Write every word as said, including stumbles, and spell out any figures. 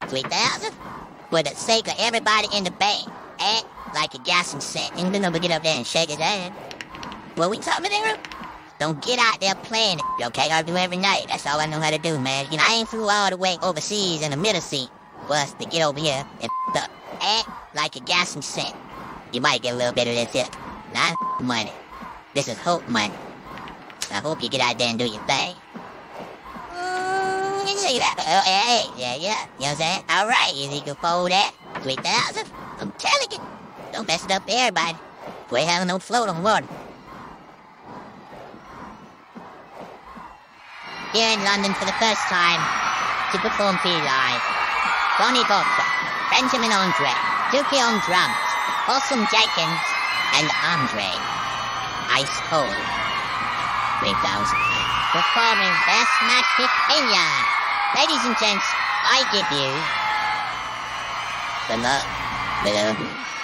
three thousand? For the sake of everybody in the band, act like a gas and set. And then nobody get up there and shake his hand. What we talking about? Don't get out there playing it, okay? I do every night. That's all I know how to do, man. You know, I ain't flew all the way overseas in the middle seat for us to get over here and f*** up. Act like a gas and set. You might get a little bit of this here. Not money. This is hope money. I hope you get out there and do your thing. Mm, you see that? Oh, hey, hey, yeah, yeah. You know what I'm saying? All right, you think you can fold that? three thousand? I'm telling you. Don't mess it up for everybody. We ain't having no float on water. Here in London for the first time to perform for you live. Ronnie Vodka, Benjamin Andre, Dookie on drums, Awesome Jenkins, and Andre. Ice Cold. three thousand. Performing Best Match Hit Kenya. Ladies and gents, I give you the love, the love.